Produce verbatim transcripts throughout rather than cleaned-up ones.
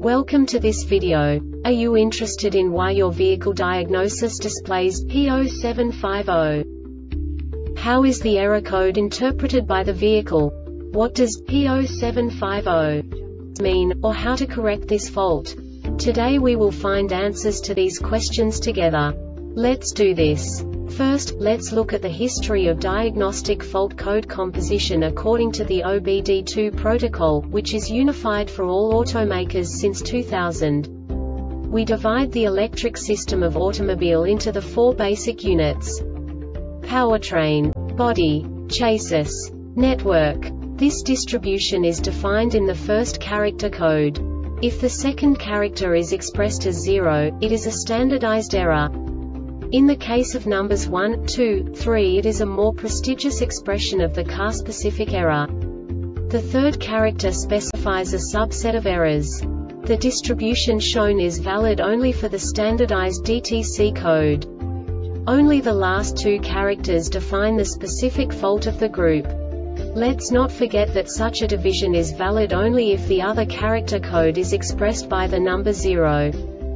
Welcome to this video. Are you interested in why your vehicle diagnosis displays P zero seven five zero? How is the error code interpreted by the vehicle? What does P zero seven five zero mean, or how to correct this fault? Today we will find answers to these questions together. Let's do this. First, let's look at the history of diagnostic fault code composition according to the O B D two protocol, which is unified for all automakers since two thousand. We divide the electric system of automobile into the four basic units: powertrain, body, chassis, network. This distribution is defined in the first character code. If the second character is expressed as zero, it is a standardized error. In the case of numbers one, two, three, it is a more prestigious expression of the car-specific error. The third character specifies a subset of errors. The distribution shown is valid only for the standardized D T C code. Only the last two characters define the specific fault of the group. Let's not forget that such a division is valid only if the other character code is expressed by the number zero.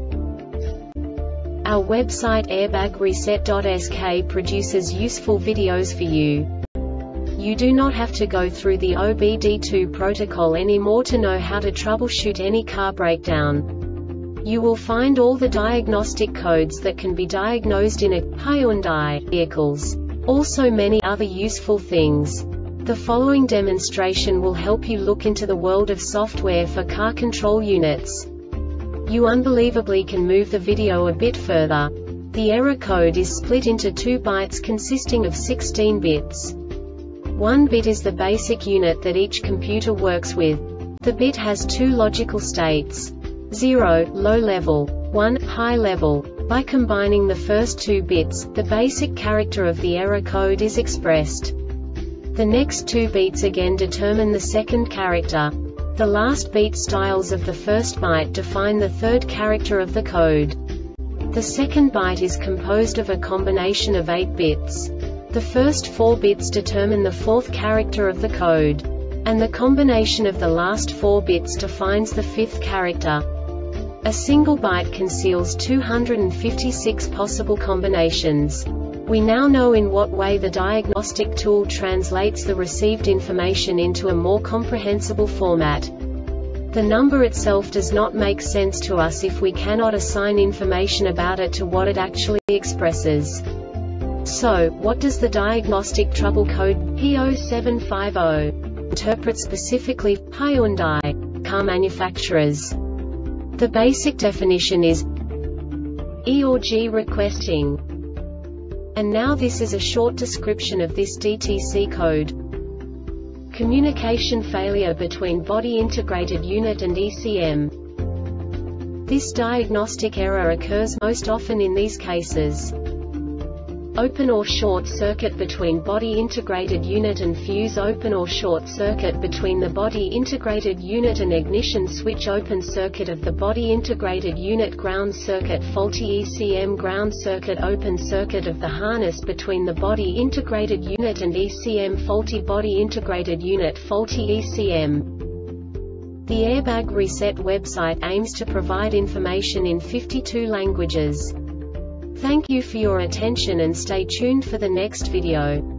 Our website airbag reset dot S K produces useful videos for you. You do not have to go through the O B D two protocol anymore to know how to troubleshoot any car breakdown. You will find all the diagnostic codes that can be diagnosed in a Hyundai vehicles. Also many other useful things. The following demonstration will help you look into the world of software for car control units. You unbelievably can move the video a bit further. The error code is split into two bytes consisting of sixteen bits. One bit is the basic unit that each computer works with. The bit has two logical states: zero, low level, one, high level. By combining the first two bits, the basic character of the error code is expressed. The next two beats again determine the second character. The last beat styles of the first byte define the third character of the code. The second byte is composed of a combination of eight bits. The first four bits determine the fourth character of the code. And the combination of the last four bits defines the fifth character. A single byte conceals two hundred fifty-six possible combinations. We now know in what way the diagnostic tool translates the received information into a more comprehensible format. The number itself does not make sense to us if we cannot assign information about it to what it actually expresses. So, what does the diagnostic trouble code P zero seven five zero interpret specifically for Hyundai car manufacturers? The basic definition is E or G requesting. And now this is a short description of this D T C code. Communication failure between body integrated unit and E C M. This diagnostic error occurs most often in these cases: open or short circuit between body integrated unit and fuse, open or short circuit between the body integrated unit and ignition switch, open circuit of the body integrated unit, ground circuit, faulty E C M, ground circuit, open circuit of the harness between the body integrated unit and E C M, faulty body integrated unit, faulty E C M. The Airbag Reset website aims to provide information in fifty-two languages. Thank you for your attention and stay tuned for the next video.